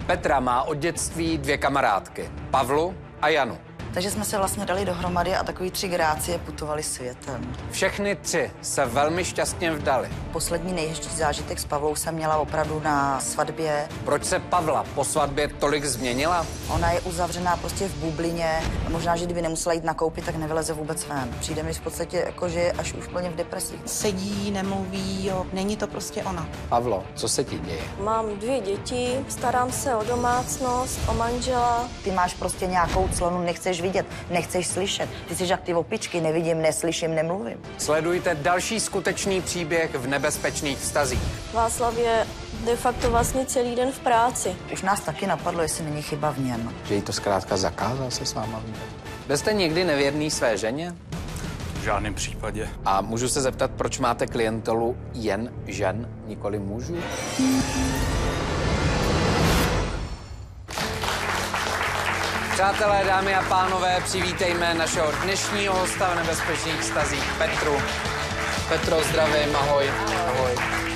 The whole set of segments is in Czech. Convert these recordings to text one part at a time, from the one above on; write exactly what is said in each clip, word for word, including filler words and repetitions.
Petra má od dětství dvě kamarádky, Pavlu a Janu. Takže jsme se vlastně dali dohromady a takový tři grácie putovali světem. Všechny tři se velmi šťastně vdali. Poslední nejhezčí zážitek s Pavlou jsem měla opravdu na svatbě. Proč se Pavla po svatbě tolik změnila? Ona je uzavřená prostě v bublině. Možná, že kdyby nemusela jít nakoupit, tak nevyleze vůbec ven. Přijde mi v podstatě jako, že je až už plně v depresi. Sedí, nemluví, jo, není to prostě ona. Pavlo, co se ti děje? Mám dvě děti, starám se o domácnost, o manžela. Ty máš prostě nějakou clonu, nechceš vidět, nechceš slyšet. Ty jsi jak ty opičky, nevidím, neslyším, nemluvím. Sledujte další skutečný příběh v nebezpečných vztazích. Václav je de facto vlastně celý den v práci. Už nás taky napadlo, jestli není chyba v něm. Že jí to zkrátka zakázal se s váma vidět. Byl jste někdy nevěrný své ženě? V žádném případě. A můžu se zeptat, proč máte klientelu jen žen, nikoli mužů? Přátelé, dámy a pánové, přivítejme našeho dnešního hosta v nebezpečných vztazích, Petru. Petro, zdravím, ahoj. Ahoj.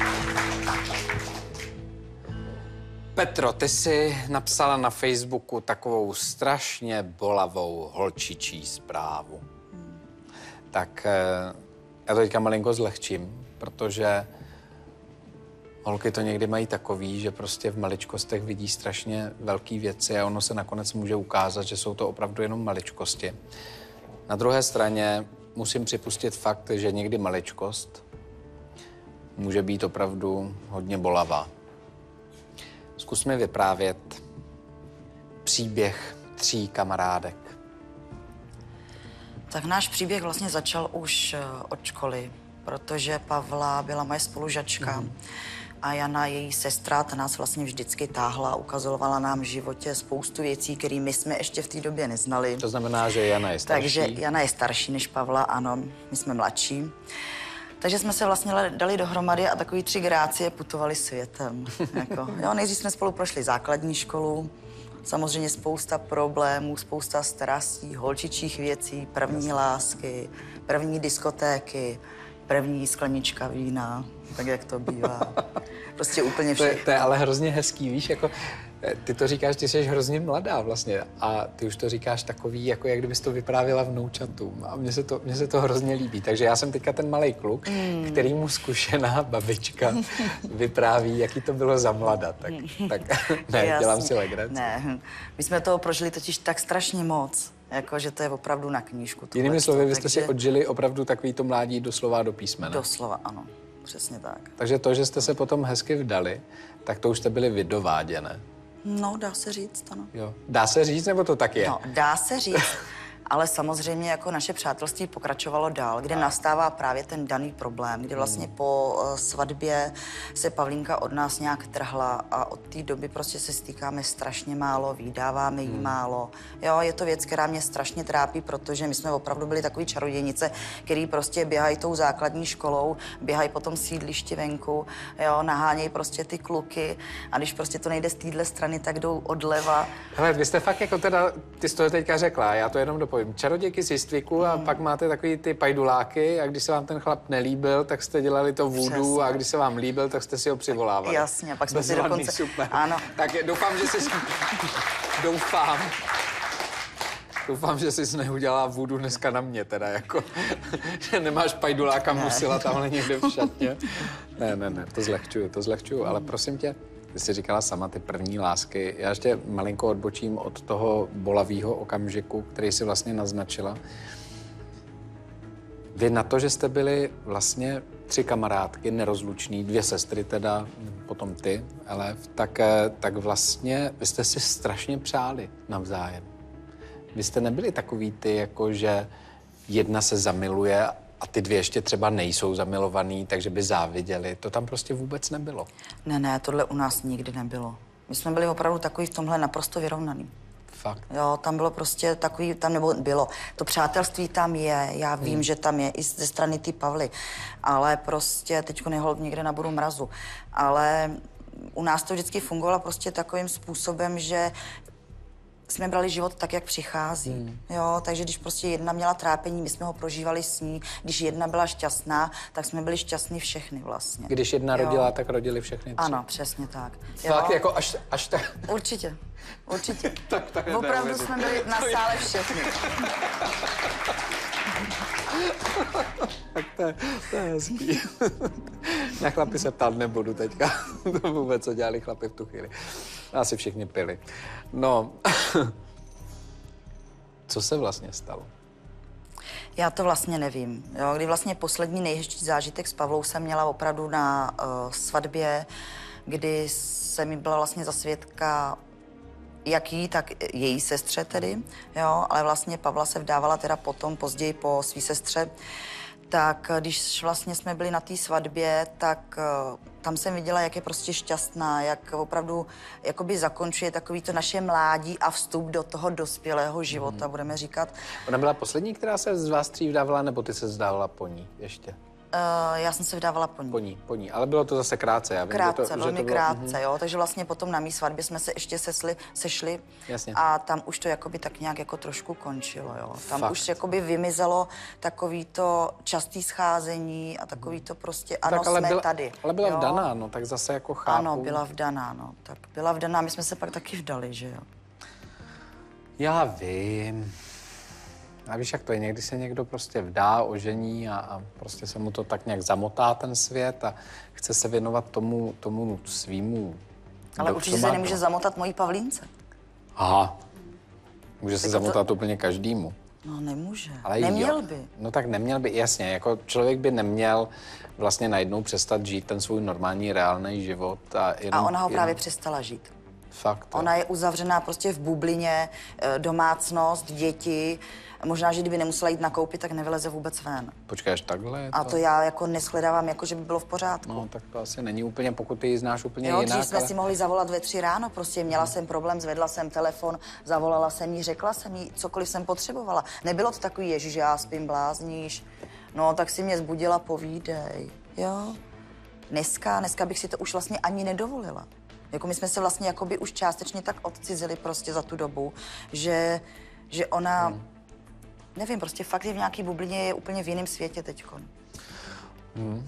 Petro, ty jsi napsala na Facebooku takovou strašně bolavou holčičí zprávu. Hmm. Tak já to teďka malinko zlehčím, protože holky to někdy mají takový, že prostě v maličkostech vidí strašně velké věci a ono se nakonec může ukázat, že jsou to opravdu jenom maličkosti. Na druhé straně musím připustit fakt, že někdy maličkost může být opravdu hodně bolavá. Zkus mi vyprávět příběh tří kamarádek. Tak náš příběh vlastně začal už od školy, protože Pavla byla moje spolužačka. Mm. A Jana, její sestra, ta nás vlastně vždycky táhla, ukazovala nám v životě spoustu věcí, které my jsme ještě v té době neznali. To znamená, že Jana je starší? Takže Jana je starší než Pavla, ano, my jsme mladší. Takže jsme se vlastně dali dohromady a takový tři grácie putovali světem. Jako, jo, nejdřív jsme spolu prošli základní školu, samozřejmě spousta problémů, spousta strastí, holčičích věcí, první lásky, první diskotéky, první sklenička vína, tak jak to bývá. Prostě úplně všechno. To je, to je ale hrozně hezký, víš, jako ty to říkáš, ty jsi hrozně mladá vlastně a ty už to říkáš takový, jako jak kdybys to vyprávěla vnoučatům a mně se to, mně se to hrozně líbí. Takže já jsem teďka ten malej kluk, mm. který mu zkušená babička vypráví, jaký to bylo za mlada. Tak, tak ne, Jasně. Dělám si legraci. Ne, my jsme toho prožili totiž tak strašně moc. Jako, že to je opravdu na knížku. Jinými slovy, vy jste takže... si odžili opravdu takový to mládí doslova do písmene. Doslova, ano. Přesně tak. Takže to, že jste se potom hezky vdali, tak to už jste byli vydováděné. No, dá se říct, ano. Jo. Dá se říct, nebo to tak je? No, dá se říct. Ale samozřejmě jako naše přátelství pokračovalo dál, kde nastává právě ten daný problém, kdy vlastně po uh, svatbě se Pavlínka od nás nějak trhla a od té doby prostě se stýkáme strašně málo, vydáváme jí hmm. málo. Jo, je to věc, která mě strašně trápí, protože my jsme opravdu byli takový čarodějnice, který prostě běhají tou základní školou, běhají po tom sídlišti venku, jo, nahánějí prostě ty kluky a když prostě to nejde z téhle strany, tak jdou odleva. Hele, vy jste fakt jako teda, ty jsi to teďka řekla, já to jenom dopovím. Čarodějky z Jistviku a hmm. pak máte takový ty pajduláky a když se vám ten chlap nelíbil, tak jste dělali to voodoo a když se vám líbil, tak jste si ho přivolávali. Jasně, pak jsme si dokonce... Super. Ano. Tak doufám, že jsi... doufám. Doufám, že jsi neudělala voodoo dneska na mě teda, jako, že nemáš pajduláka musila tamhle někde v šatně. Ne, ne, ne, to zlehčuju, to zlehčuju, ale prosím tě, ty jsi říkala sama ty první lásky. Já ještě malinko odbočím od toho bolavého okamžiku, který si vlastně naznačila. Vy na to, že jste byli vlastně tři kamarádky, nerozluční, dvě sestry teda, potom ty, Elef, tak, tak vlastně vy jste si strašně přáli navzájem. Vy jste nebyli takový ty, jako že jedna se zamiluje a ty dvě ještě třeba nejsou zamilovaný, takže by záviděli. To tam prostě vůbec nebylo. Ne, ne, tohle u nás nikdy nebylo. My jsme byli opravdu takový v tomhle naprosto vyrovnaný. Fakt. Jo, tam bylo prostě takový, tam nebo bylo. To přátelství tam je, já vím, hmm. že tam je i ze strany ty Pavly, ale prostě teďko nehold někde na bodu mrazu. Ale u nás to vždycky fungovalo prostě takovým způsobem, že jsme brali život tak, jak přichází. Hmm. Jo, takže když prostě jedna měla trápení, my jsme ho prožívali s ní. Když jedna byla šťastná, tak jsme byli šťastní všechny vlastně. Když jedna jo. rodila, tak rodili všechny tři. Ano, přesně tak. Fakt jo? jako až, až tak... Určitě, určitě. tak, tak opravdu jsme byli na sále všechny. Tak to je, to je hezký. Na chlapi se ptát nebudu teďka. To vůbec, co dělali chlapi v tu chvíli. Asi všichni pili. No, co se vlastně stalo? Já to vlastně nevím. Jo, kdy vlastně poslední nejhezčí zážitek s Pavlou jsem měla opravdu na uh, svatbě, kdy se mi byla vlastně za svědka jak jí, tak její sestře tedy, jo, ale vlastně Pavla se vdávala teda potom, později po svý sestře. Tak když vlastně jsme byli na té svatbě, tak uh, tam jsem viděla, jak je prostě šťastná, jak opravdu jakoby zakončuje takový to naše mládí a vstup do toho dospělého života, mm. budeme říkat. Ona byla poslední, která se z vás tří vdávala, nebo ty se vzdávala po ní ještě? Uh, já jsem se vdávala po ní. Po ní, po ní, ale bylo to zase krátce, já vím, Krátce, že to, velmi že to bylo, krátce, uh-huh. jo, takže vlastně potom na mý svatbě jsme se ještě sesli, sešli Jasně. a tam už to jakoby tak nějak jako trošku končilo, jo. Tam Fakt. už jakoby vymizelo takový to častý scházení a takový to prostě, ano, tak, ale jsme byla, tady. Ale byla jo. vdaná, no, tak zase jako chápu. Ano, byla vdaná, no, tak byla vdaná, my jsme se pak taky vdali, že jo. Já vím. A víš, jak to je, někdy se někdo prostě vdá, ožení a, a prostě se mu to tak nějak zamotá ten svět a chce se věnovat tomu, tomu svýmu. Ale určitě se nemůže zamotat mojí Pavlínce. Aha. Může se tak zamotat to... úplně každému. No nemůže, Ale neměl jo. by. No tak neměl by, jasně, jako člověk by neměl vlastně najednou přestat žít ten svůj normální, reálný život. A, jenom, a ona ho jenom... právě přestala žít. Fakt. Ona je uzavřená prostě v bublině, domácnost, děti. Možná, že kdyby nemusela jít nakoupit, tak nevyleze vůbec ven. Počkej, až takhle? A to já jako neshledávám, jako že by bylo v pořádku. No, tak to asi není úplně, pokud ty ji znáš úplně jo, jinak. Jo, jsme ale... si mohli zavolat ve tři ráno, prostě měla jsem problém, zvedla jsem telefon, zavolala jsem jí, řekla jsem jí, cokoliv jsem potřebovala. Nebylo to takový, ježiš, já spím, blázníš. No, tak si mě zbudila, povídej, jo. Dneska, dneska bych si to už vlastně ani nedovolila. Jako my jsme se vlastně jakoby už částečně tak odcizili prostě za tu dobu, že, že ona... Hmm. Nevím, prostě fakt je v nějaký bublině, je úplně v jiném světě teďko. Hmm.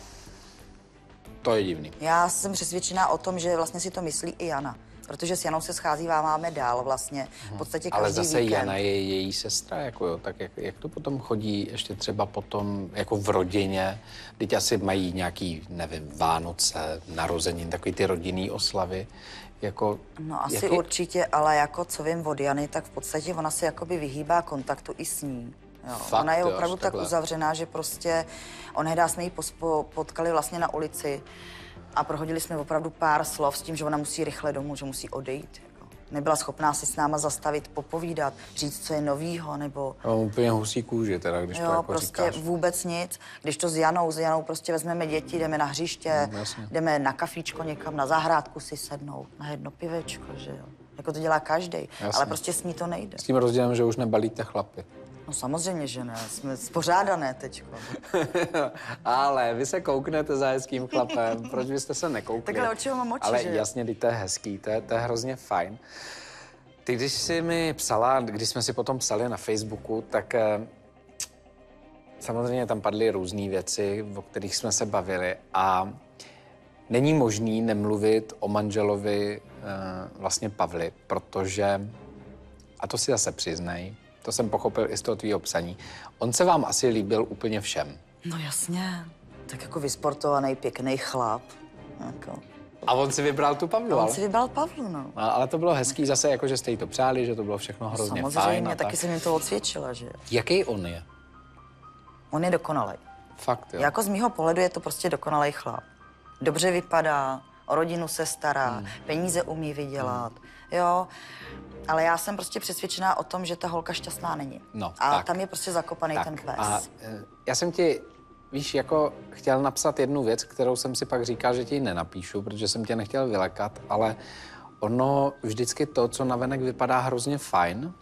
To je divný. Já jsem přesvědčená o tom, že vlastně si to myslí i Jana. Protože s Janou se scházíváme dál vlastně, v podstatě každý Ale zase víkend. Jana je její sestra, jako jo, tak jak, jak to potom chodí ještě třeba potom jako v rodině? Teď asi mají nějaký, nevím, Vánoce, narozenin, takový ty rodinný oslavy. Jako, no asi jaký... určitě, ale jako co vím od Jany, tak v podstatě ona se jakoby vyhýbá kontaktu i s ní. Jo. Fakt, ona je jo, opravdu tak takhle. uzavřená, že prostě onehdy jsme ji potkali vlastně na ulici a prohodili jsme opravdu pár slov s tím, že ona musí rychle domů, že musí odejít. Jako. Nebyla schopná si s náma zastavit, popovídat, říct, co je novýho, nebo... No, úplně husí kůži teda, když jo, to jako prostě říkáš. vůbec nic. Když to s Janou, s Janou prostě vezmeme děti, jdeme na hřiště, no, jdeme na kafíčko někam, na zahrádku si sednout, na jedno pivečko, že jo. Jako to dělá každej, ale prostě s ní to nejde. S tím rozdílem, že už nebalíte chlapy. No samozřejmě, že ne, jsme spořádané teďko. Ale vy se kouknete za hezkým chlapem, proč byste se nekoukli? Takhle od čeho mám oči, Ale že? jasně, teď to je hezký, to je, to je hrozně fajn. Ty, když jsi mi psala, když jsme si potom psali na Facebooku, tak eh, samozřejmě tam padly různé věci, o kterých jsme se bavili a není možný nemluvit o manželovi eh, vlastně Pavly, protože, a to si zase přiznej, to jsem pochopil i z toho tvýho psaní, on se vám asi líbil úplně všem. No jasně, tak jako vysportovaný, pěkný chlap. Jako. A on si vybral tu Pavlu, On ale? si vybral Pavlu, no. A, ale to bylo hezký zase, jako že jste jí to přáli, že to bylo všechno hrozně Samozřejmě, fajn. Samozřejmě, taky jsem jim to odsvědčila, že jo. Jaký on je? On je dokonalej. Fakt, jo. Jako z mýho pohledu je to prostě dokonalej chlap. Dobře vypadá, o rodinu se stará, hmm. peníze umí vydělat, hmm. jo. Ale já jsem prostě přesvědčená o tom, že ta holka šťastná není. No, a tak. tam je prostě zakopaný tak. ten pes. A e, já jsem ti, víš, jako chtěl napsat jednu věc, kterou jsem si pak říkal, že ti nenapíšu, protože jsem tě nechtěl vylekat, ale ono vždycky to, co navenek vypadá hrozně fajn,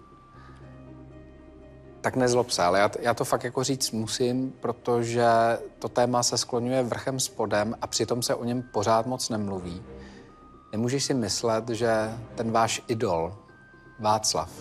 tak nezlob se, ale já, já to fakt jako říct musím, protože to téma se skloňuje vrchem spodem a přitom se o něm pořád moc nemluví. Nemůžeš si myslet, že ten váš idol Václav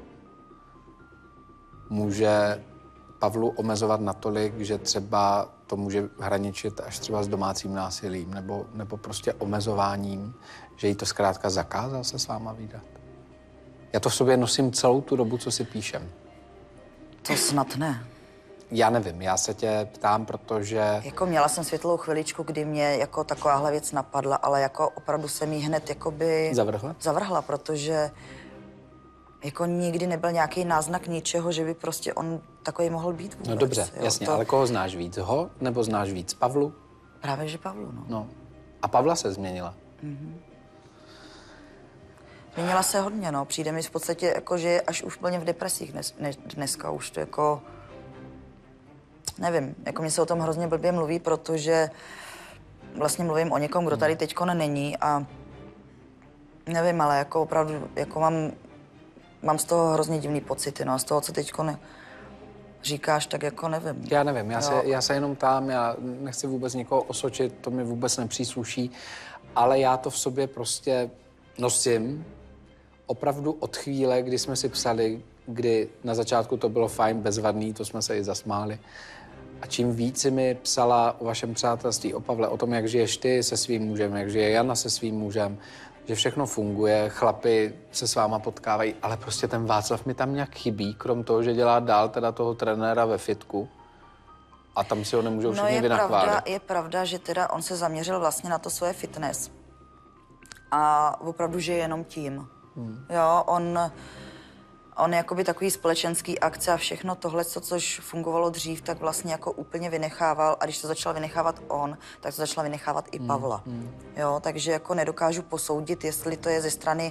může Pavlu omezovat natolik, že třeba to může hraničit až třeba s domácím násilím nebo, nebo prostě omezováním, že jí to zkrátka zakázal se s váma vídat. Já to v sobě nosím celou tu dobu, co si píšem. To snad ne. Já nevím, já se tě ptám, protože... Jako měla jsem světlou chviličku, kdy mě jako takováhle věc napadla, ale jako opravdu jsem jí hned jakoby... Zavrhla? Zavrhla, protože jako nikdy nebyl nějaký náznak ničeho, že by prostě on takový mohl být vůbec. No dobře, jo, jasně, to... ale koho znáš víc? Ho nebo znáš víc Pavlu? Právě, že Pavlu, no. No. A Pavla se změnila? Mm-hmm. Měnila se hodně, no. Přijde mi v podstatě, jako, že je až už úplně v depresích dnes, ne, dneska už to jako... Nevím, jako mě se o tom hrozně blbě mluví, protože vlastně mluvím o někom, kdo tady teďko není a nevím, ale jako opravdu, jako mám, mám z toho hrozně divný pocity, no, z toho, co teďko ne, říkáš, tak jako nevím. Já nevím, já se, Jo. já se jenom ptám, já nechci vůbec někoho osočit, to mi vůbec nepřísluší, ale já to v sobě prostě nosím opravdu od chvíle, kdy jsme si psali, kdy na začátku to bylo fajn, bezvadný, to jsme se i zasmáli. A čím víc si mi psala o vašem přátelství, o Pavle, o tom, jak žiješ ty se svým mužem, jak žije Jana se svým mužem, že všechno funguje, chlapi se s váma potkávají, ale prostě ten Václav mi tam nějak chybí, krom toho, že dělá dál teda toho trenéra ve fitku a tam si ho nemůžou No všichni je vynachválit. pravda, je pravda, že teda on se zaměřil vlastně na to svoje fitness a opravdu, že jenom tím. Hmm. Jo, on... On jakoby takový společenský akce a všechno tohle, co, což fungovalo dřív, tak vlastně jako úplně vynechával. A když to začal vynechávat on, tak to začala vynechávat i Pavla. Hmm, hmm. Jo, takže jako nedokážu posoudit, jestli to je ze strany...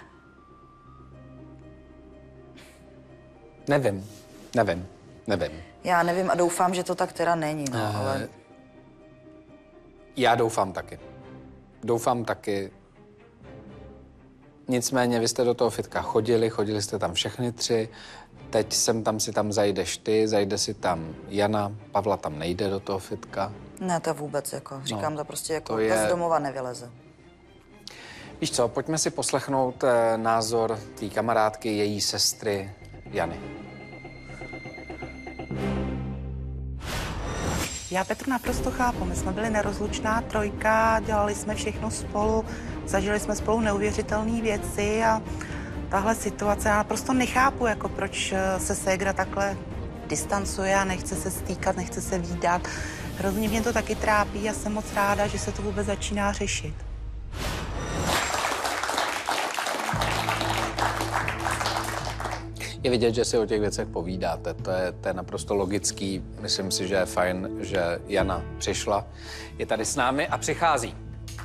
Nevím, nevím, nevím. Já nevím a doufám, že to tak teda není, no, uh, ale... Já doufám taky. Doufám taky. Nicméně vy jste do toho fitka chodili, chodili jste tam všechny tři, teď sem tam si tam zajdeš ty, zajde si tam Jana, Pavla tam nejde do toho fitka. Ne, to vůbec, jako, říkám no, to prostě jako to je... z domova nevyleze. Víš co, pojďme si poslechnout eh, názor té kamarádky, její sestry Jany. Já Petru naprosto chápu. My jsme byli nerozlučná trojka, dělali jsme všechno spolu, zažili jsme spolu neuvěřitelné věci a tahle situace, já naprosto nechápu, jako proč se ségra takhle distancuje a nechce se stýkat, nechce se vídat. Hrozně mě to taky trápí a jsem moc ráda, že se to vůbec začíná řešit. Je vidět, že si o těch věcech povídáte, to je, to je naprosto logický. Myslím si, že je fajn, že Jana přišla, je tady s námi a přichází.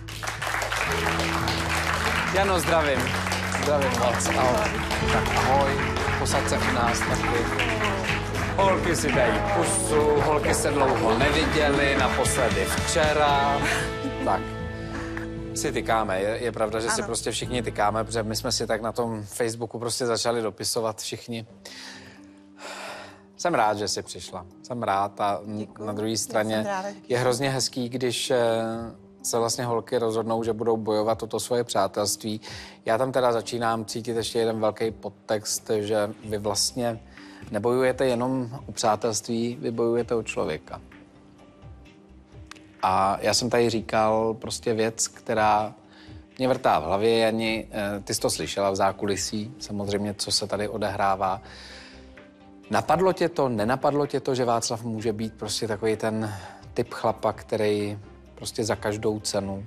Jano, zdravím. Zdravím vás. Ahoj. Tak ahoj, posaď se u nás taky. Holky si dají pusu, holky se dlouho neviděly, naposledy včera. Tak. Si tykáme, je, je pravda, že ano. si prostě všichni tykáme, protože my jsme si tak na tom Facebooku prostě začali dopisovat všichni. Jsem rád, že jsi přišla. Jsem rád a Děkuju. Na druhé straně je hrozně hezký, když se vlastně holky rozhodnou, že budou bojovat o to svoje přátelství. Já tam teda začínám cítit ještě jeden velký podtext, že vy vlastně nebojujete jenom o přátelství, vy bojujete o člověka. A já jsem tady říkal prostě věc, která mě vrtá v hlavě, Jani, ty jsi to slyšela v zákulisí, samozřejmě, co se tady odehrává. Napadlo tě to, nenapadlo tě to, že Václav může být prostě takový ten typ chlapa, který prostě za každou cenu?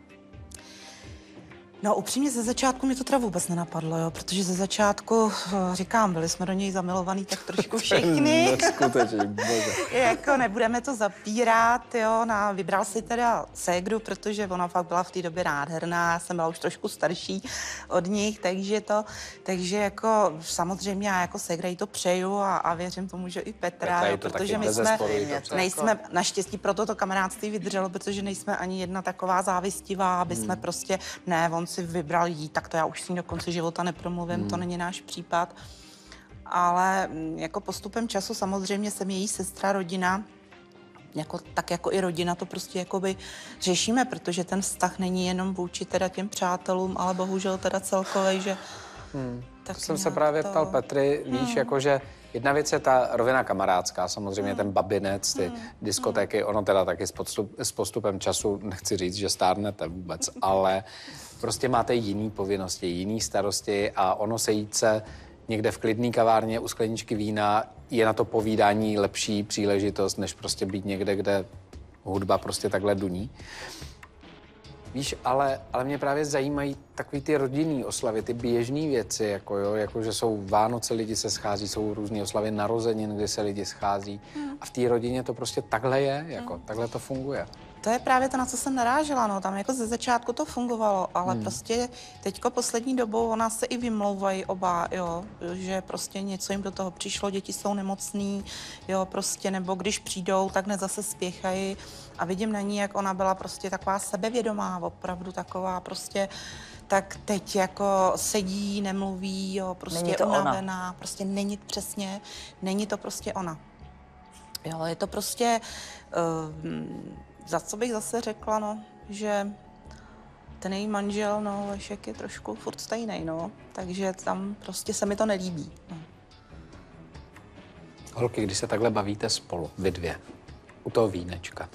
No upřímně ze začátku mě to teda vůbec nenapadlo, jo, protože ze začátku, říkám, byli jsme do něj zamilovaní tak trošku všichni. Neskutečný, bože. Jako nebudeme to zapírat, jo, na, vybral si teda ségru, protože ona fakt byla v té době nádherná, já jsem byla už trošku starší od nich, takže to, takže jako samozřejmě já jako ségra jí to přeju a, a věřím tomu, že i Petra, Petra jo, to protože taky my jsme, nejsme, naštěstí proto to kamarádství vydrželo, protože nejsme ani jedna taková závistivá, aby hmm. jsme prostě, ne, on si vybral jí, tak to já už s ní do konce života nepromluvím, hmm. to není náš případ. Ale jako postupem času samozřejmě jsem její sestra, rodina, jako, tak jako i rodina to prostě jakoby řešíme, protože ten vztah není jenom vůči teda těm přátelům, ale bohužel teda celkově, že Hmm. Tak To jsem se nějak právě to... ptal Petry, víš, hmm. jakože jedna věc je ta rovina kamarádská, samozřejmě hmm. ten babinec, ty hmm. diskotéky, ono teda taky s, podstup, s postupem času, nechci říct, že stárnete vůbec, ale prostě máte jiný povinnosti, jiný starosti a ono sejít se někde v klidný kavárně u skleničky vína je na to povídání lepší příležitost, než prostě být někde, kde hudba prostě takhle duní. Víš, ale, ale mě právě zajímají takový ty rodinný oslavy, ty běžné věci, jako jo, jako že jsou Vánoce, lidi se schází, jsou různé oslavy narozenin, kdy se lidi schází. Hmm. A v té rodině to prostě takhle je, jako hmm. takhle to funguje. To je právě to, na co jsem narážela, no, tam jako ze začátku to fungovalo, ale hmm. prostě teďko poslední dobou ona se i vymlouvají oba, jo, že prostě něco jim do toho přišlo, děti jsou nemocný, jo, prostě, nebo když přijdou, tak hned zase spěchají a vidím na ní, jak ona byla prostě taková sebevědomá, opravdu taková prostě, tak teď jako sedí, nemluví, jo, prostě unavená, prostě není přesně, není to prostě ona. Jo, je to prostě, uh, za co bych zase řekla, no, že ten její manžel, no, Lešek je trošku furt stejnej, no, takže tam prostě se mi to nelíbí. No. Holky, když se takhle bavíte spolu, vy dvě, u toho vínečka,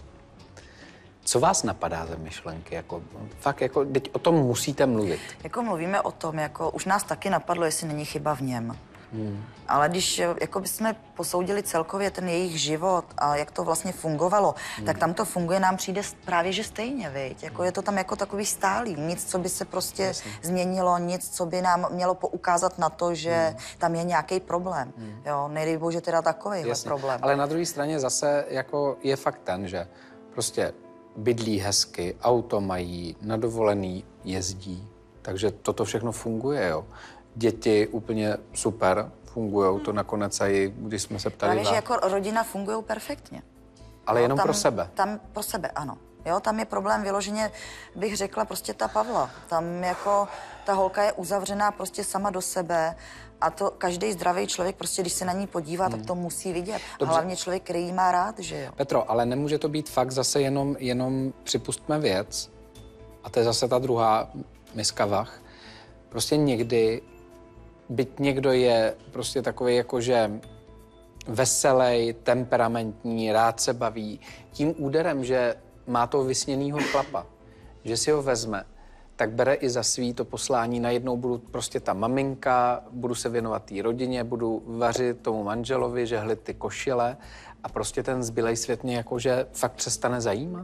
co vás napadá ze myšlenky? Jako, fakt, jako, teď o tom musíte mluvit. Jako mluvíme o tom, jako už nás taky napadlo, jestli není chyba v něm. Hmm. Ale když jako bychom posoudili celkově ten jejich život a jak to vlastně fungovalo, hmm. tak tam to funguje, nám přijde právě, že stejně, viď? Jako je to tam jako takový stálý, nic, co by se prostě Jasně. změnilo, nic, co by nám mělo poukázat na to, že hmm. tam je nějaký problém. Hmm. Jo, nejdej bože teda takovýhle problém. Ale na druhé straně zase jako je fakt ten, že prostě bydlí hezky, auto mají, na dovolený jezdí, takže toto všechno funguje, jo. Děti úplně super, fungujou hmm. to nakonec i, když jsme se ptali. Právě, že jako rodina fungují perfektně. Ale jo, jenom tam, pro sebe. Tam pro sebe, ano. Jo, tam je problém vyloženě, bych řekla, prostě ta Pavla. Tam jako ta holka je uzavřená prostě sama do sebe a to každý zdravý člověk prostě, když se na ní podívá, hmm. tak to musí vidět. Dobře. Hlavně člověk, který jí má rád, že jo. Petro, ale nemůže to být fakt zase jenom, jenom připustme věc, a to je zase ta druhá miska vah. Prostě někdy byť někdo je prostě takový jakože veselej, temperamentní, rád se baví, tím úderem, že má toho vysněnýho chlapa, že si ho vezme, tak bere i za svý to poslání. Najednou budu prostě ta maminka, budu se věnovat té rodině, budu vařit tomu manželovi, žehlit ty košile a prostě ten zbylej svět mě jakože fakt přestane zajímat.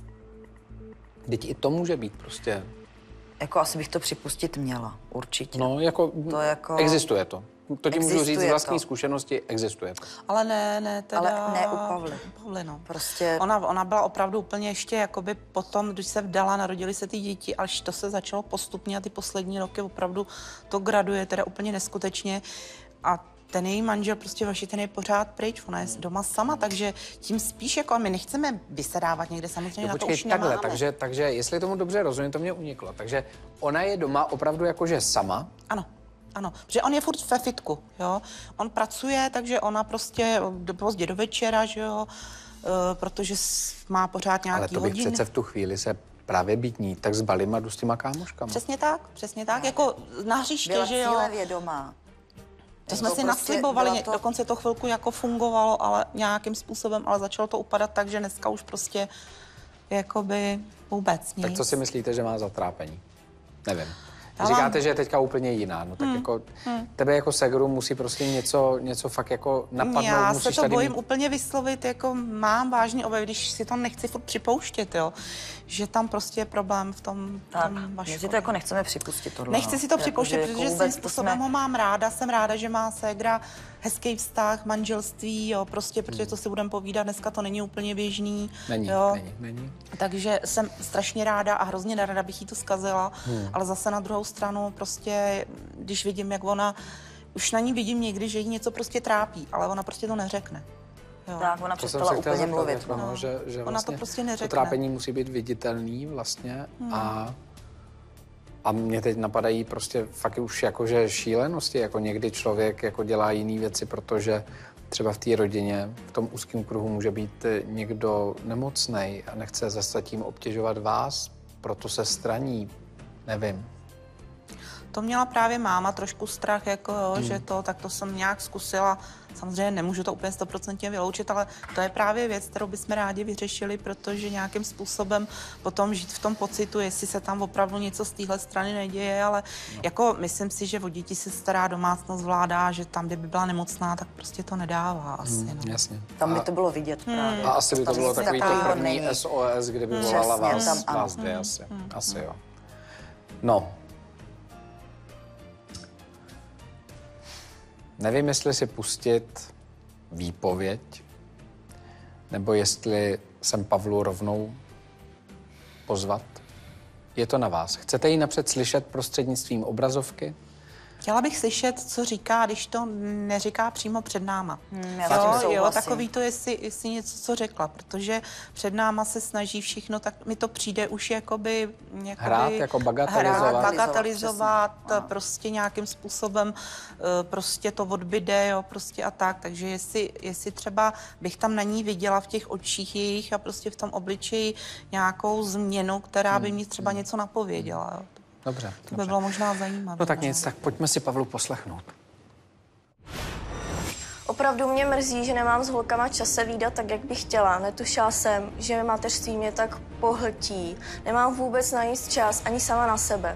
Vždyť i to může být prostě... Jako asi bych to připustit měla, určitě. No, jako, to jako... existuje to. To ti můžu říct z vlastní to. zkušenosti, existuje to. Ale ne, ne, teda... Ale ne u Pavly. U Pavly, no. Prostě... Ona, ona byla opravdu úplně ještě jakoby potom, když se vdala, narodili se ty děti, až to se začalo postupně a ty poslední roky opravdu to graduje teda úplně neskutečně. A ten její manžel prostě vaši, ten je pořád pryč, ona je doma sama, takže tím spíš jako my nechceme vysedávat někde, samozřejmě no, na to počkej, už takhle, nemáme. takže, takže jestli tomu dobře rozumím, to mě uniklo. Takže ona je doma opravdu jakože sama? Ano. Ano, protože on je furt ve fitku, jo. On pracuje, takže ona prostě do, pozdě do večera, že jo, e, protože má pořád nějaký hodiny. Ale to bych přece v tu chvíli se právě bítní, tak s balima jdu s těma kámoškama. Přesně tak, přesně tak, jako na hřiště, byla že jo. Byla vědomá. To jsme si prostě naslibovali, to... dokonce to chvilku jako fungovalo, ale nějakým způsobem, ale začalo to upadat tak, že dneska už prostě jakoby vůbec nic. Tak co si myslíte, že má za trápení? Nevím. Já Říkáte, mám... že je teďka úplně jiná, no tak hmm. jako hmm. tebe jako segru musí prostě něco, něco fakt jako napadnout. Já se to bojím mít... úplně vyslovit, jako mám vážný obavy, když si to nechci furt připouštět, jo, že tam prostě je problém v tom, tak, tom Vaškovi. my si to jako nechceme připustit tohle. Nechci si to jako, připouštět, protože jako svým způsobem jsme... ho mám ráda, jsem ráda, že má ségra hezký vztah, manželství, jo, prostě, protože to si budeme povídat, dneska to není úplně běžný. Není, jo. není, není. Takže jsem strašně ráda a hrozně nerada bych jí to zkazila, hmm. ale zase na druhou stranu prostě, když vidím, jak ona, už na ní vidím někdy, že jí něco prostě trápí, ale ona prostě to neřekne. Jo. Tak, ona přestala úplně zeptat, mluvit. Jako, no, že, že ona vlastně to prostě neřekne. To trápení musí být viditelný vlastně hmm. a A mě teď napadají prostě fakt už jakože šílenosti, jako někdy člověk jako dělá jiné věci, protože třeba v té rodině, v tom úzkém kruhu může být někdo nemocnej a nechce zase tím obtěžovat vás, proto se straní, nevím. To měla právě máma trošku strach, jako jo, hmm. že to, tak to jsem nějak zkusila. Samozřejmě nemůžu to úplně stoprocentně vyloučit, ale to je právě věc, kterou bychom rádi vyřešili, protože nějakým způsobem potom žít v tom pocitu, jestli se tam opravdu něco z téhle strany neděje, ale no. jako myslím si, že o děti se stará domácnost vládá, že tam, kde by byla nemocná, tak prostě to nedává asi. Hmm, no. Jasně. Tam by to bylo vidět hmm. právě. A asi by to bylo takový to první není. S O S, kdyby volala vás, tam, vás dvě hmm. asi. Hmm. Asi jo. No. Nevím, jestli si pustit výpověď, nebo jestli sem Pavlu rovnou pozvat. Je to na vás. Chcete ji napřed slyšet prostřednictvím obrazovky? Chtěla bych slyšet, co říká, když to neříká přímo před náma. Hmm, já jo, jo, takový to, jestli, jestli něco, co řekla, protože před náma se snaží všechno, tak mi to přijde už jakoby... jakoby hrát, jako bagatelizovat. Hrát, bagatelizovat, prostě nějakým způsobem prostě to odbyde, jo, prostě a tak. Takže jestli, jestli třeba bych tam na ní viděla v těch očích jejich a prostě v tom obličeji nějakou změnu, která by mi třeba něco napověděla, jo. Dobře. To by dobře. bylo možná zajímavé. No tak nic, tak pojďme si Pavlu poslechnout. Opravdu mě mrzí, že nemám s holkama čas se vídat tak, jak bych chtěla. Netušila jsem, že mateřství mě tak pohltí. Nemám vůbec na nic čas, ani sama na sebe.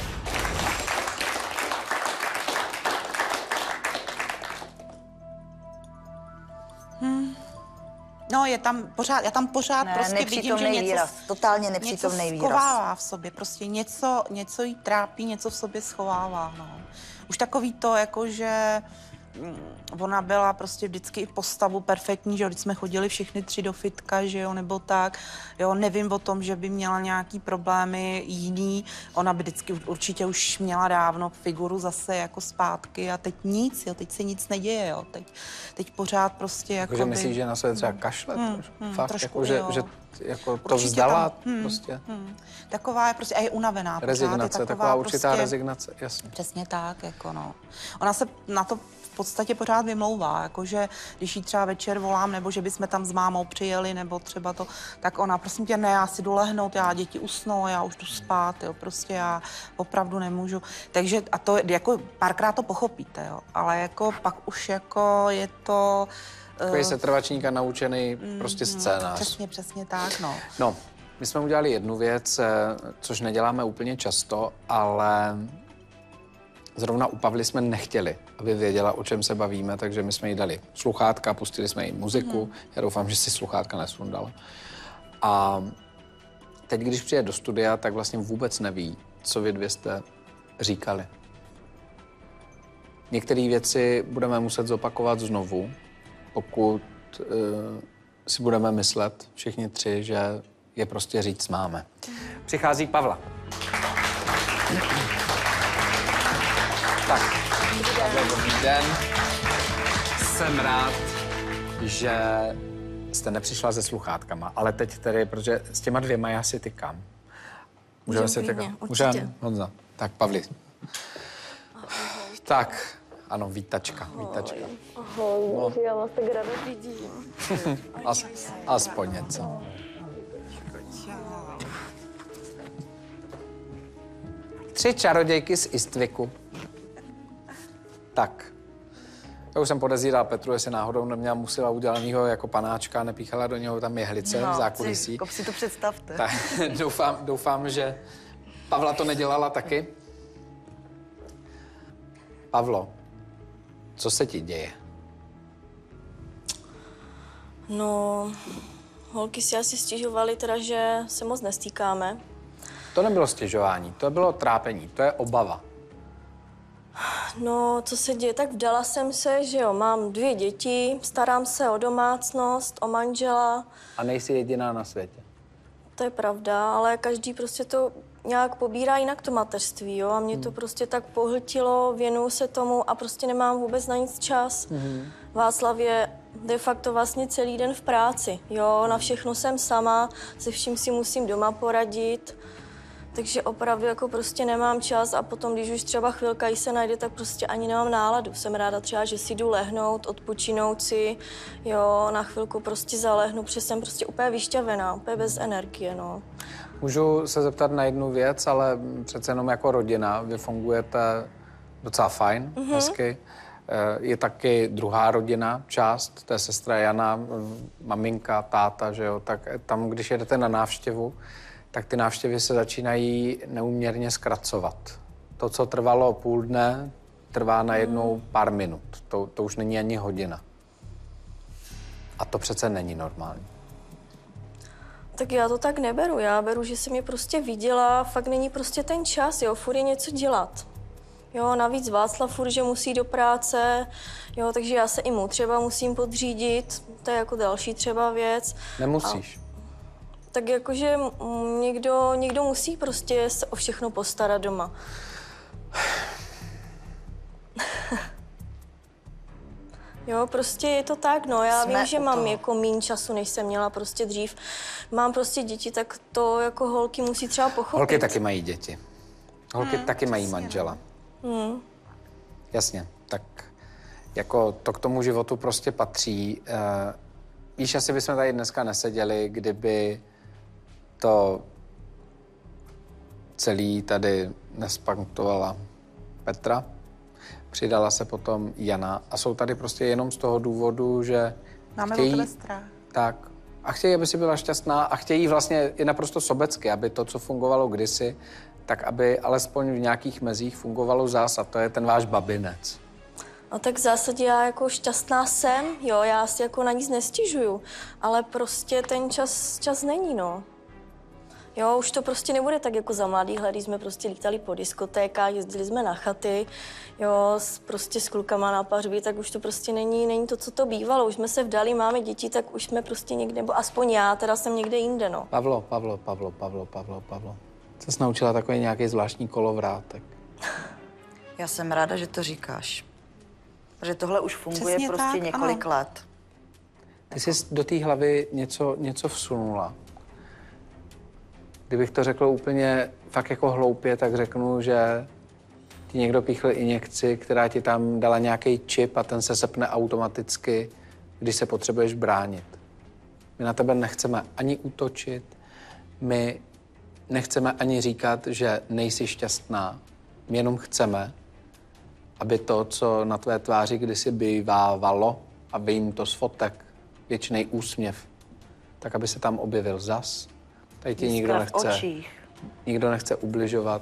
Hmm. No, je tam pořád, já tam pořád ne, prostě vidím, že něco, výraz, totálně nepřítomný něco výraz. schovává v sobě, prostě něco, něco jí trápí, něco v sobě schovává, no. Už takový to, jako že ona byla prostě vždycky i postavu perfektní, že jo, když jsme chodili všichni tři do fitka, že jo, nebo tak, jo, nevím o tom, že by měla nějaký problémy jiný, ona by vždycky určitě už měla dávno figuru zase jako zpátky a teď nic, jo, teď se nic neděje, jo, teď, teď pořád prostě jako Takže myslíš, že na sebe třeba kašle? Hmm, hmm, Fakt, trošku, jako, že, jo. že jako to Určitě vzdala tam, hmm, prostě? Hmm, taková je prostě, a je unavená. Rezignace, pořád je taková, taková určitá prostě, rezignace, jasně. Přesně tak, jako no. Ona se na to v podstatě pořád vymlouvá, jakože když jí třeba večer volám, nebo že bychom tam s mámou přijeli, nebo třeba to, tak ona, prosím tě, ne, já si jdu lehnout, já děti usnou, já už jdu spát, jo, prostě já opravdu nemůžu. Takže, a to jako párkrát to pochopíte, jo, ale jako pak už jako je to... Takový uh, setrvačník a naučený mm, prostě scénář. Přesně, přesně tak, no. No, my jsme udělali jednu věc, což neděláme úplně často, ale zrovna u Pavly jsme nechtěli, aby věděla, o čem se bavíme, takže my jsme jí dali sluchátka, pustili jsme jí muziku. Hmm. Já doufám, že si sluchátka nesundala. A teď, když přijde do studia, tak vlastně vůbec neví, co vy dvě jste říkali. Některé věci budeme muset zopakovat znovu, pokud uh, si budeme myslet všichni tři, že je prostě říct máme. Přichází Pavla. Tak, Pavle, dobrý den. Jsem rád, že jste nepřišla se sluchátkama, ale teď tedy, protože s těma dvěma já si tykám. Můžeme si tykat? Můžeme, Honza. Tak, Pavli. Tak, ano, vítačka, vítačka. Ahoj, no. Já vás tak ráda vidím. As, aspoň něco. Tři čarodějky z Istviku. Tak. Já už jsem podezíral Petru, jestli náhodou neměla musela udělanýho jako panáčka, nepíchala do něho tam jehlice no, v zákulisí. Jako si to představte. Tak, doufám, doufám, že Pavla to nedělala taky. Pavlo, co se ti děje? No, holky si asi stěžovaly teda, že se moc nestýkáme. To nebylo stěžování, to bylo trápení, to je obava. No, co se děje, tak vdala jsem se, že jo, mám dvě děti, starám se o domácnost, o manžela. A nejsi jediná na světě. To je pravda, ale každý prostě to nějak pobírá jinak to mateřství, jo, a mě to prostě tak pohltilo, věnuju se tomu a prostě nemám vůbec na nic čas. Mm. Václav je de facto vlastně celý den v práci, jo, na všechno jsem sama, se vším si musím doma poradit, takže opravdu jako prostě nemám čas a potom, když už třeba chvilka jí se najde, tak prostě ani nemám náladu. Jsem ráda třeba, že si jdu lehnout, odpočinout si, jo, na chvilku prostě zalehnu, protože jsem prostě úplně vyšťavená, úplně bez energie, no. Můžu se zeptat na jednu věc, ale přece jenom jako rodina. Vy fungujete docela fajn, mm-hmm. hezky. Je taky druhá rodina, část, to je sestra Jana, maminka, táta, že jo. Tak tam, když jedete na návštěvu, tak ty návštěvy se začínají neúměrně zkracovat. To, co trvalo půl dne, trvá najednou pár minut. To, to už není ani hodina. A to přece není normální. Tak já to tak neberu. Já beru, že jsem je prostě viděla, fakt není prostě ten čas, jo, furt je něco dělat. Jo, navíc Václav furt, že musí do práce, jo, takže já se i mu třeba musím podřídit, to je jako další třeba věc. Nemusíš. A, tak jakože někdo, někdo musí prostě se o všechno postarat doma. Jo, prostě je to tak, no. Já Jsme vím, že mám toho. jako míň času, než jsem měla prostě dřív. Mám prostě děti, tak to jako holky musí třeba pochopit. Holky taky mají děti. Holky Hmm, taky mají přesně, manžela. Hmm. Jasně, tak jako to k tomu životu prostě patří. Uh, víš, asi bychom tady dneska neseděli, kdyby to celý tady nespanktovala Petra. Přidala se potom Jana a jsou tady prostě jenom z toho důvodu, že Máme chtějí, o tebe strach. tak, a chtějí, aby si byla šťastná a chtějí vlastně i naprosto sobecky, aby to, co fungovalo kdysi, tak aby alespoň v nějakých mezích fungovalo zás a to je ten váš babinec. No tak v zásadě já jako šťastná jsem, jo, já si jako na nic nestěžuju, ale prostě ten čas, čas není, no. Jo, už to prostě nebude tak jako za mladých let, když jsme prostě lítali po diskotékách, jezdili jsme na chaty, jo, s, prostě s klukama na pařby, tak už to prostě není, není to, co to bývalo. Už jsme se vdali, máme děti, tak už jsme prostě někde, nebo aspoň já, teda jsem někde jinde, no. Pavlo, Pavlo, Pavlo, Pavlo, Pavlo, Pavlo. Jsi naučila takový nějaký zvláštní kolovrátek. Já jsem ráda, že to říkáš. Protože tohle už funguje Přesně prostě tak, několik ano. let. Ty jsi do té hlavy něco, něco vsunula. Kdybych to řekl úplně fakt jako hloupě, tak řeknu, že ti někdo píchl injekci, která ti tam dala nějaký čip a ten se sepne automaticky, když se potřebuješ bránit. My na tebe nechceme ani útočit, my nechceme ani říkat, že nejsi šťastná. My jenom chceme, aby to, co na tvé tváři kdysi bývávalo a vyjím to z fotek, věčnej úsměv, tak aby se tam objevil zas. Tady ti nikdo Jiskra v nechce, očích. nikdo nechce ubližovat.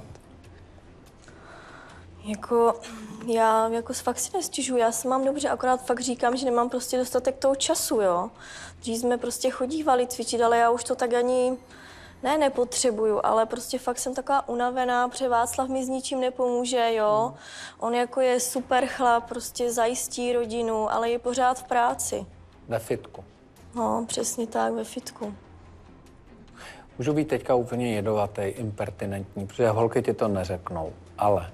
Jako, já jako fakt si nestěžuji, já se mám dobře, akorát fakt říkám, že nemám prostě dostatek toho času, jo. Dřív jsme prostě chodívali cvičit, ale já už to tak ani, ne, nepotřebuju, ale prostě fakt jsem taková unavená, protože Václav mi s ničím nepomůže, jo. On jako je super chlap, prostě zajistí rodinu, ale je pořád v práci. Ve fitku. No, přesně tak, ve fitku. Můžu být teďka úplně jedovatý, impertinentní, protože holky ti to neřeknou, ale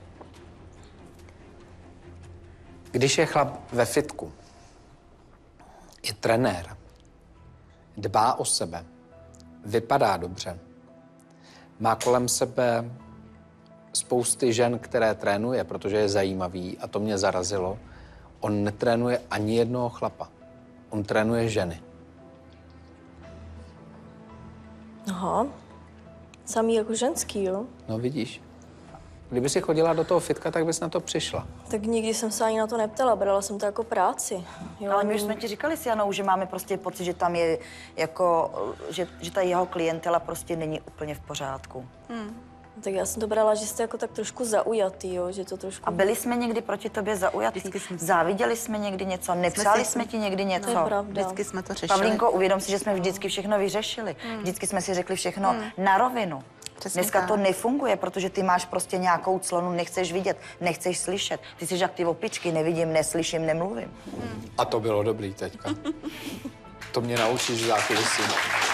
když je chlap ve fitku, je trenér, dbá o sebe, vypadá dobře, má kolem sebe spousty žen, které trénuje, protože je zajímavý a to mě zarazilo, on netrénuje ani jednoho chlapa, on trénuje ženy. Aha, samý jako ženský, jo? No vidíš, kdyby si chodila do toho fitka, tak bys na to přišla. Tak nikdy jsem se ani na to neptala, brala jsem to jako práci. Jo, Ale my už jsme ti říkali s Janou, že máme prostě pocit, že tam je jako, že, že ta jeho klientela prostě není úplně v pořádku. Tak já jsem to brala, že jste jako tak trošku zaujatý, jo, že to trošku... A byli jsme někdy proti tobě zaujatý? Vždycky jsme- Záviděli jsme někdy něco? Nepřáli si- jsme ti někdy něco? To je pravda. Vždycky jsme to řešili. Pavlínko, uvědom si, že jsme vždycky všechno vyřešili. Vždycky jsme si řekli všechno na rovinu. Přesně Dneska tak. to nefunguje, protože ty máš prostě nějakou clonu, nechceš vidět, nechceš slyšet. Ty jsi jak ty opičky, nevidím, neslyším, nemluvím. A to bylo dobrý teďka. To mě naučíš v zákulisí.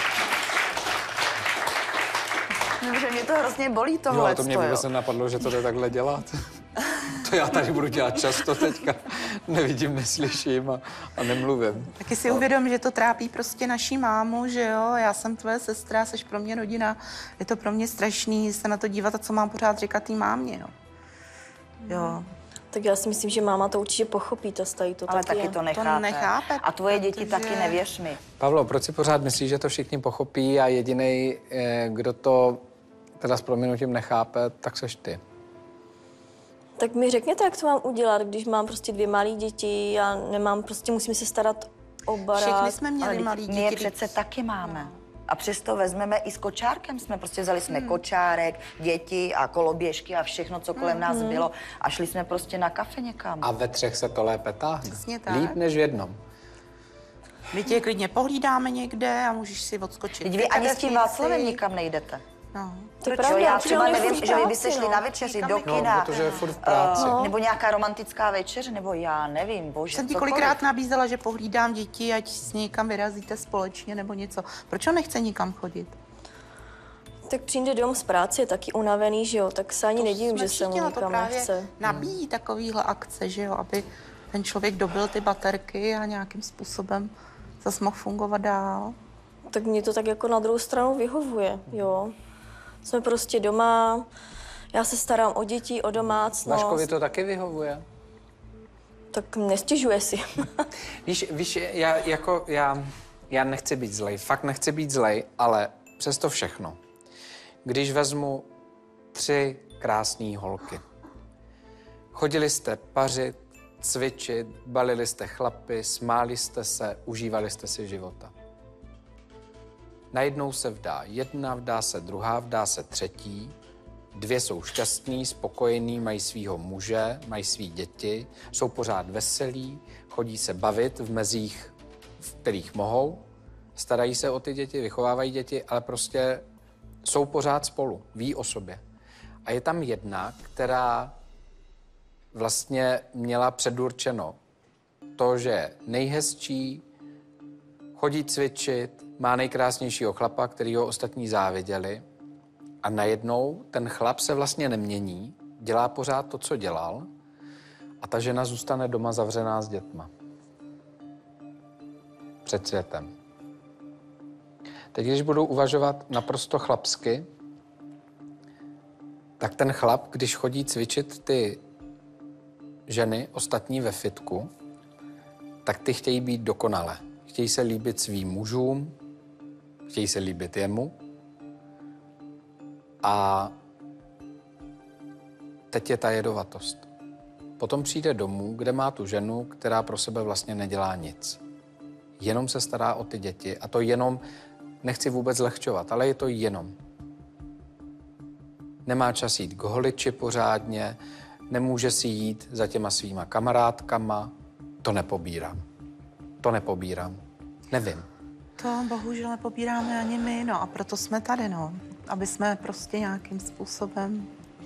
No, že mě to hrozně bolí tohle. Jo, to mě vůbec nenapadlo, že to jde takhle dělat. To já tady budu dělat často teďka. Nevidím, neslyším a, a nemluvím. Taky si uvědom, že to trápí prostě naší mámu, že jo, já jsem tvoje sestra, jsi pro mě rodina, je to pro mě strašný se na to dívat a co mám pořád říkat tý mámě, no. Jo. Tak já si myslím, že máma to určitě pochopí, to stají to Ale taky, taky je. to nechápe. To nechápe, A tvoje děti protože- taky, nevěř mi. Pavlo, proč si pořád myslíš, že to všichni pochopí a jediný, kdo to teda s prominutím nechápe, tak seš ty? Tak mi řekněte, jak to mám udělat, když mám prostě dvě malé děti, já nemám, prostě musím se starat o barák. Všichni jsme měli Ale malý my děti. je přece taky máme. A přesto vezmeme i s kočárkem. Jsme prostě vzali jsme kočárek, děti a koloběžky a všechno, co kolem nás bylo. A šli jsme prostě na kafe někam. A ve třech se to lépe táhne. Přesně tak. Líp než v jednom. My tě klidně pohlídáme někde a můžeš si odskočit. Teď vy ani s tím Václavem nikam nejdete. No. To je Jo, pravda, já protože třeba on je nevím, furt v že vy práci, byste šli no. na večeři Nikam do nechce. No, kina. protože je furt v práci. eh, Nebo nějaká romantická večeře, nebo já nevím, bože, Jsem ti cokoliv. kolikrát nabízela, že pohlídám děti, ať s někam vyrazíte společně nebo něco. Proč on nechce nikam chodit? Tak přijde dom z práce, je taky unavený, že jo, tak se ani nedivím, Jsme že se mu všichni, ale to nikam právě nechce. nabíjí takovýhle akce, že jo, aby ten člověk dobil ty baterky a nějakým způsobem zase mohl fungovat dál. Tak mě to tak jako na druhou stranu vyhovuje, jo. Jsme prostě doma, já se starám o děti, o domácnost. Vaškovi to taky vyhovuje? Tak nestěžuje si. Víš, víš já, jako, já, já nechci být zlej, fakt nechci být zlej, ale přesto všechno. Když vezmu tři krásné holky. Chodili jste pařit, cvičit, balili jste chlapy, smáli jste se, užívali jste si života. Najednou se vdá jedna, vdá se druhá, vdá se třetí. Dvě jsou šťastný, spokojený, mají svýho muže, mají svý děti, jsou pořád veselí, chodí se bavit v mezích, v kterých mohou, starají se o ty děti, vychovávají děti, ale prostě jsou pořád spolu, ví o sobě. A je tam jedna, která vlastně měla předurčeno to, že je nejhezčí, chodí cvičit, má nejkrásnějšího chlapa, kterýho ostatní záviděli. A najednou ten chlap se vlastně nemění, dělá pořád to, co dělal, a ta žena zůstane doma zavřená s dětma. Před světem. Teď, když budu uvažovat naprosto chlapsky, tak ten chlap, když chodí cvičit ty ženy ostatní ve fitku, tak ty chtějí být dokonalé. Chtějí se líbit svým mužům, chtějí se líbit jemu. A teď je ta jedovatost. Potom přijde domů, kde má tu ženu, která pro sebe vlastně nedělá nic. Jenom se stará o ty děti a to jenom, nechci vůbec zlehčovat, ale je to jenom. Nemá čas jít k holiči pořádně, nemůže si jít za těma svýma kamarádkama. To nepobírám. To nepobírám. Nevím. To bohužel nepobíráme ani my, no a proto jsme tady, no. Aby jsme prostě nějakým způsobem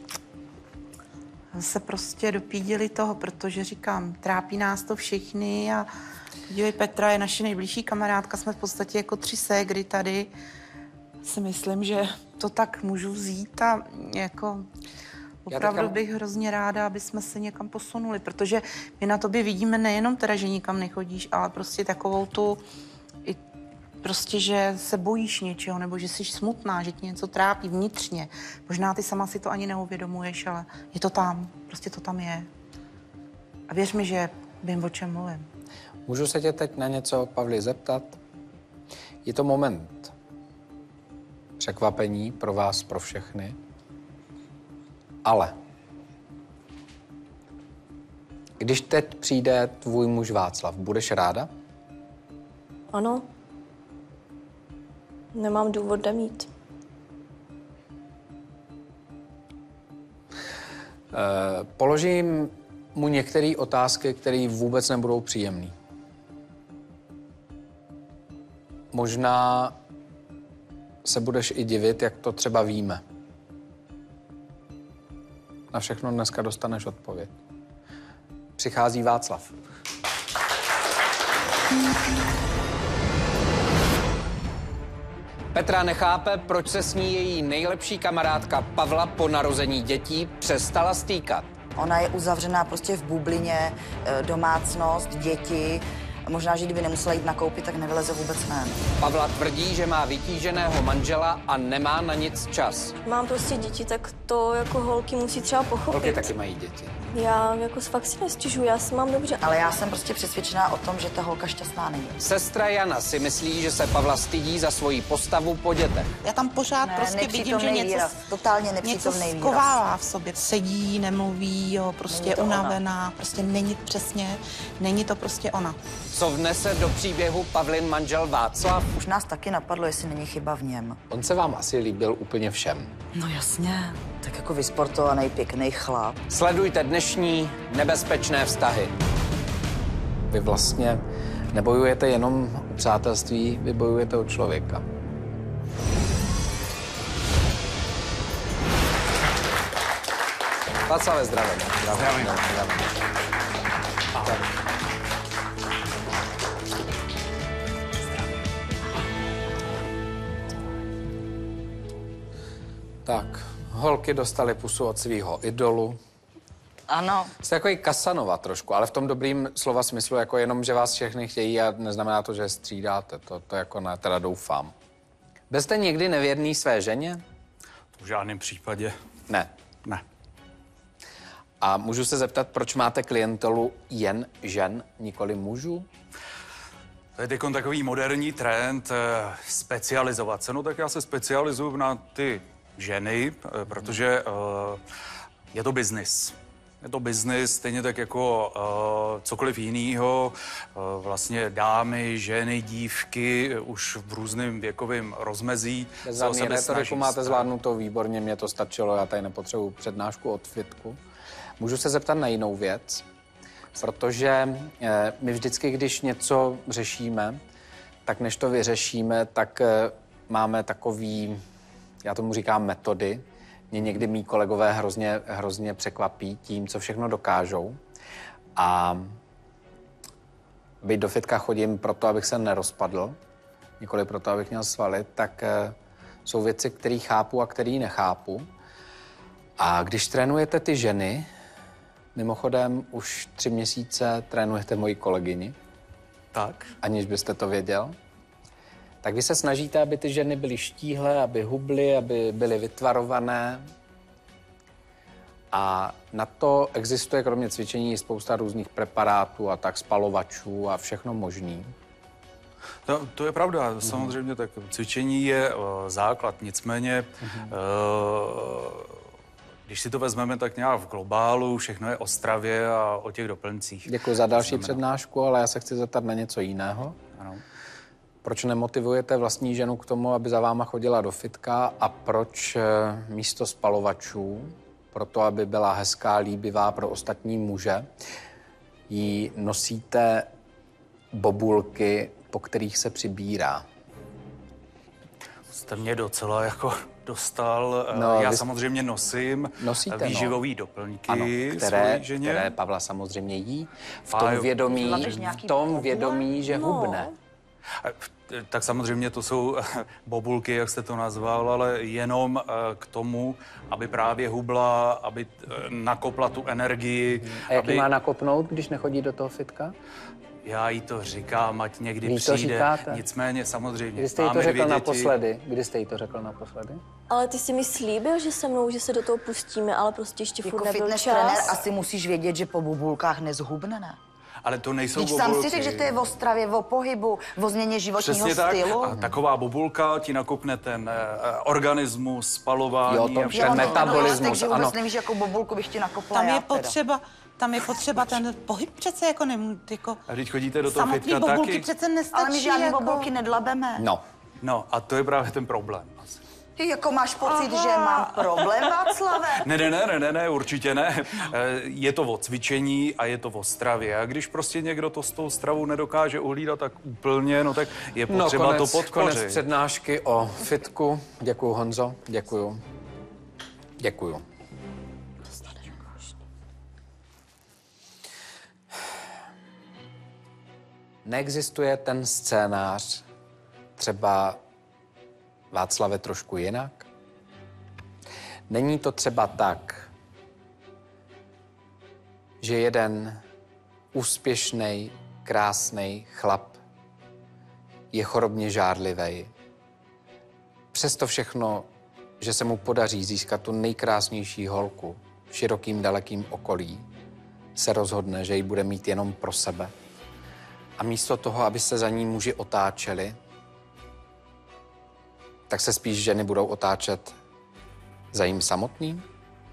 se prostě dopídili toho, protože říkám, trápí nás to všichni a dívej, Petra je naše nejbližší kamarádka, jsme v podstatě jako tři ségry tady. Si myslím, že to tak můžu vzít a jako opravdu teďka... bych hrozně ráda, aby jsme se někam posunuli, protože my na tobě vidíme nejenom teda, že nikam nechodíš, ale prostě takovou tu i prostě, že se bojíš něčeho, nebo že jsi smutná, že ti něco trápí vnitřně. Možná ty sama si to ani neuvědomuješ, ale je to tam, prostě to tam je. A věř mi, že vím, o čem mluvím. Můžu se tě teď na něco, Pavli, zeptat? Je to moment překvapení pro vás, pro všechny, ale když teď přijde tvůj muž Václav, budeš ráda? Ano. Nemám důvod nemít. E, položím mu některé otázky, které vůbec nebudou příjemné. Možná se budeš i divit, jak to třeba víme. Na všechno dneska dostaneš odpověď. Přichází Václav. Petra nechápe, proč se s ní její nejlepší kamarádka Pavla po narození dětí přestala stýkat. Ona je uzavřená prostě v bublině, domácnost, děti Možná, že kdyby nemusela jít nakoupit, tak nevyleze vůbec ven. Pavla tvrdí, že má vytíženého manžela a nemá na nic čas. Mám prostě děti, tak to jako holky musí třeba pochopit. Holky taky mají děti. Já jako fakt si nestěžuji, já si mám dobře. Ale já jsem prostě přesvědčená o tom, že ta holka šťastná není. Sestra Jana si myslí, že se Pavla stydí za svoji postavu po dětech. Já tam pořád Ne, prostě vidím, že nepřítomnej něco, výraz, totálně něco nepřítomnej výraz. skovává v sobě. Sedí, nemluví, jo, prostě Není je to ona. unavená, prostě není přesně, není to prostě ona. Co vnese do příběhu Pavlin manžel Václav? Už nás taky napadlo, jestli není chyba v něm. On se vám asi líbil úplně všem. No jasně, tak jako vysportovaný, pěkný chlap. Sledujte dnešní nebezpečné vztahy. Vy vlastně nebojujete jenom o přátelství, vy bojujete o člověka. Václave, zdravím. Zdravím. zdravím. Ahoj. Tak, holky dostaly pusu od svého idolu. Ano. Jste takový Casanova trošku, ale v tom dobrým slova smyslu, jako jenom, že vás všechny chtějí a neznamená to, že je střídáte. To, to jako ne, teda doufám. Byl jste někdy nevěrný své ženě? V žádném případě. Ne. Ne. A můžu se zeptat, proč máte klientelu jen žen, nikoli mužů? To je teď takový moderní trend eh, specializovat se. No tak já se specializuju na ty ženy, eh, protože eh, je to biznis. Je to biznis, stejně tak jako uh, cokoliv jiného. Uh, vlastně dámy, ženy, dívky uh, už v různém věkovém rozmezí Bez se o záměrné sebe snaží. retoriku máte zvládnutou výborně, mě to stačilo, já tady nepotřebuji přednášku od Fitku. Můžu se zeptat na jinou věc, protože eh, my vždycky, když něco řešíme, tak než to vyřešíme, tak eh, máme takový, já tomu říkám metody. Mě někdy mý kolegové hrozně, hrozně překvapí tím, co všechno dokážou. A byť do fitka chodím proto, abych se nerozpadl, nikoli proto, abych měl svaly, tak eh, jsou věci, které chápu a které nechápu. A když trénujete ty ženy, mimochodem už tři měsíce trénujete moji kolegyni, Tak. aniž byste to věděl, tak vy se snažíte, aby ty ženy byly štíhlé, aby hubly, aby byly vytvarované. A na to existuje kromě cvičení spousta různých preparátů a tak spalovačů a všechno možný. To, to je pravda, mm. samozřejmě tak cvičení je uh, základ, nicméně mm. uh, když si to vezmeme tak nějak v globálu, všechno je o stravě a o těch doplňcích. Děkuji za další Znamená. přednášku, ale já se chci zeptat na něco jiného. Ano. Proč nemotivujete vlastní ženu k tomu, aby za váma chodila do fitka a proč místo spalovačů, proto aby byla hezká, líbivá pro ostatní muže, jí nosíte bobulky, po kterých se přibírá? Jste mě docela jako dostal. No, já vy... samozřejmě nosím Nosíte, výživové no. doplňky Ano, které, svojí ženě. které Pavla samozřejmě jí, v A tom jo. vědomí, Hlavně nějaký v tom bobule? vědomí, že No. hubne. Tak samozřejmě to jsou bobulky, jak jste to nazval, ale jenom k tomu, aby právě hubla, aby nakopla tu energii. A jak aby... ji má nakopnout, když nechodí do toho fitka? Já jí to říkám, ať někdy Vy to přijde. říkáte? Nicméně samozřejmě. Kdy jste jí to máme řekl dvě děti. naposledy? Kdy jste jí to řekl naposledy? Ale ty si mi slíbil, že se mnou, že se do toho pustíme, ale prostě ještě Jako furt nebyl fitness čas. trenér asi musíš vědět, že po bubulkách nezhubne, ne? Ale to nejsou Když bobulky. sám si řekl, že to je o stravě, o pohybu, o změně životního Přesně tak. stylu. A taková bobulka ti nakopne ten uh, organismus, spalování. Jo, to a ten všechno. metabolismus, takže ano. vůbec nevíš, jakou bobulku bych ti nakopla Tam já je teda. potřeba, tam je potřeba ten pohyb přece jako nem, jako A teď chodíte do toho samotný fitka bobulky taky. přece nestačí. Ale my žádný jako... bobulky nedlabeme. No, No a to je právě ten problém. asi. Ty jako máš pocit, že mám problém, Václave? Ne, ne, ne, ne, ne, ne, určitě ne. Eh, Je to o cvičení a je to o stravě. A když prostě někdo to s tou stravou nedokáže uhlídat tak úplně, no tak je no potřeba konec, to konec podpořit. přednášky o fitku. Děkuju, Honzo, děkuju. Děkuju. Neexistuje ten scénář třeba Václave trošku jinak? Není to třeba tak, že jeden úspěšný krásný chlap je chorobně žárlivý. Přesto všechno, že se mu podaří získat tu nejkrásnější holku v širokým, dalekým okolí, se rozhodne, že ji bude mít jenom pro sebe. A místo toho, aby se za ní muži otáčeli, tak se spíš ženy budou otáčet za jím samotným?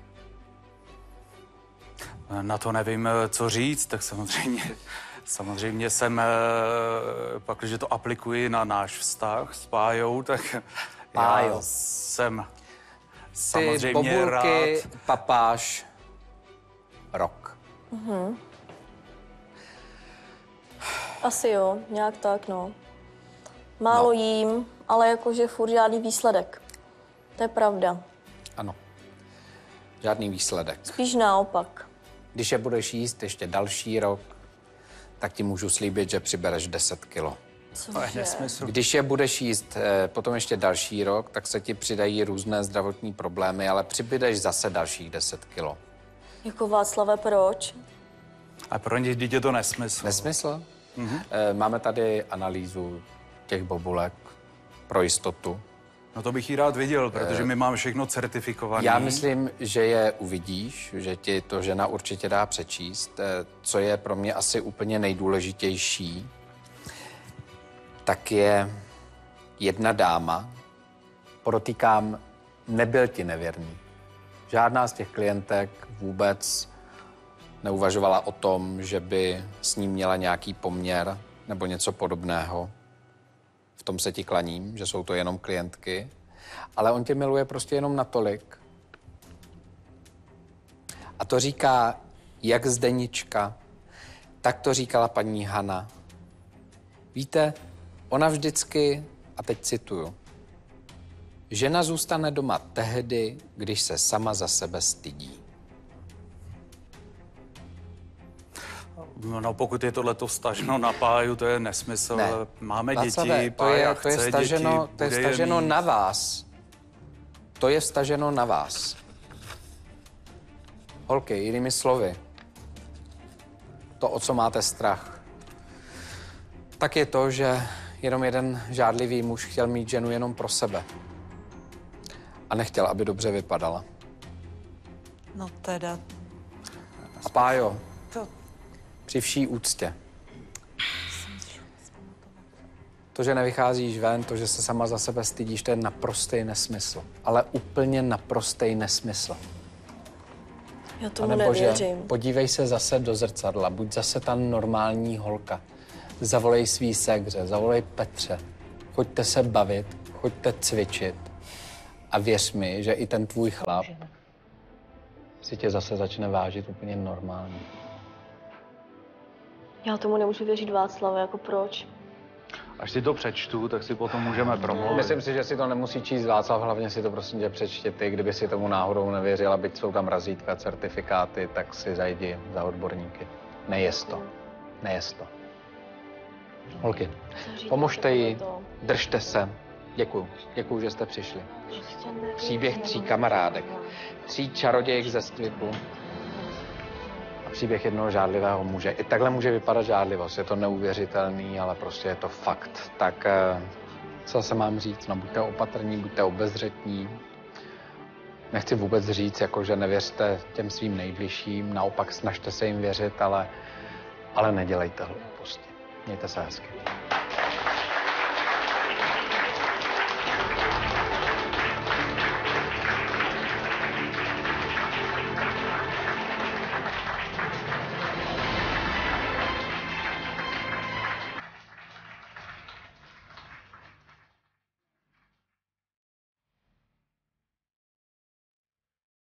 Na to nevím, co říct, tak samozřejmě, samozřejmě jsem, pak, když to aplikuji na náš vztah s Pájou, tak Pájo. já jsem Ty samozřejmě bobulky, rád. papáš, rok. Asi jo, nějak tak, no. Málo No. jím, ale jakože furt žádný výsledek. To je pravda. Ano. Žádný výsledek. Spíš naopak. Když je budeš jíst ještě další rok, tak ti můžu slíbit, že přibereš deset kilo. To je Cože? nesmysl. Když je budeš jíst eh, potom ještě další rok, tak se ti přidají různé zdravotní problémy, ale přibydeš zase dalších deset kilo. Jako Václave, proč? A pro ně dítě je to nesmysl. Nesmysl? Mm-hmm. Máme tady analýzu těch bobulek pro jistotu. No to bych jí rád viděl, protože my máme všechno certifikované. Já myslím, že je uvidíš, že ti to žena určitě dá přečíst. Eh, Co je pro mě asi úplně nejdůležitější, tak je jedna dáma, podotýkám, nebyl ti nevěrný. Žádná z těch klientek vůbec neuvažovala o tom, že by s ním měla nějaký poměr nebo něco podobného. V tom se ti klaním, že jsou to jenom klientky, ale on tě miluje prostě jenom natolik. A to říká jak Zdenička, tak to říkala paní Hana. Víte, ona vždycky, a teď cituju, žena zůstane doma tehdy, když se sama za sebe stydí. No pokud je tohleto vztaženo na Páju, to je nesmysl. Ne. Máme Václave, děti, to je, Pája to je chce staženo, děti, to je bude je staženo mít. na vás. To je staženo na vás. Holky, jinými slovy, to, o co máte strach, tak je to, že jenom jeden žádlivý muž chtěl mít ženu jenom pro sebe. A nechtěl, aby dobře vypadala. No teda, A Pájo, to... při vší úctě. To, že nevycházíš ven, to, že se sama za sebe stydíš, to je naprostý nesmysl. Ale úplně naprostý nesmysl. Já tomu Nebo že nevěřím. podívej se zase do zrcadla, buď zase ta normální holka. Zavolej svý segře, zavolej Petře. Choďte se bavit, choďte cvičit. A věř mi, že i ten tvůj chlap si tě zase začne vážit úplně normálně. Já tomu nemůžu věřit, Václave, jako proč? Až si to přečtu, tak si potom můžeme promluvit. Myslím si, že si to nemusí číst Václav, hlavně si to prosím tě přečti ty. Kdyby si tomu náhodou nevěřila, byť jsou tam razítka, certifikáty, tak si zajdi za odborníky. Nejez to. Nejez to. Holky, pomožte jí, držte se. Děkuju. Děkuju, že jste přišli. Příběh tří kamarádek, tří čarodějek ze Stviku a příběh jednoho žádlivého muže. I takhle může vypadat žádlivost. Je to neuvěřitelný, ale prostě je to fakt. Tak co zase mám říct? No, buďte opatrní, buďte obezřetní. Nechci vůbec říct, jako, že nevěřte těm svým nejbližším, naopak snažte se jim věřit, ale, ale nedělejte hlouposti. Mějte se hezky.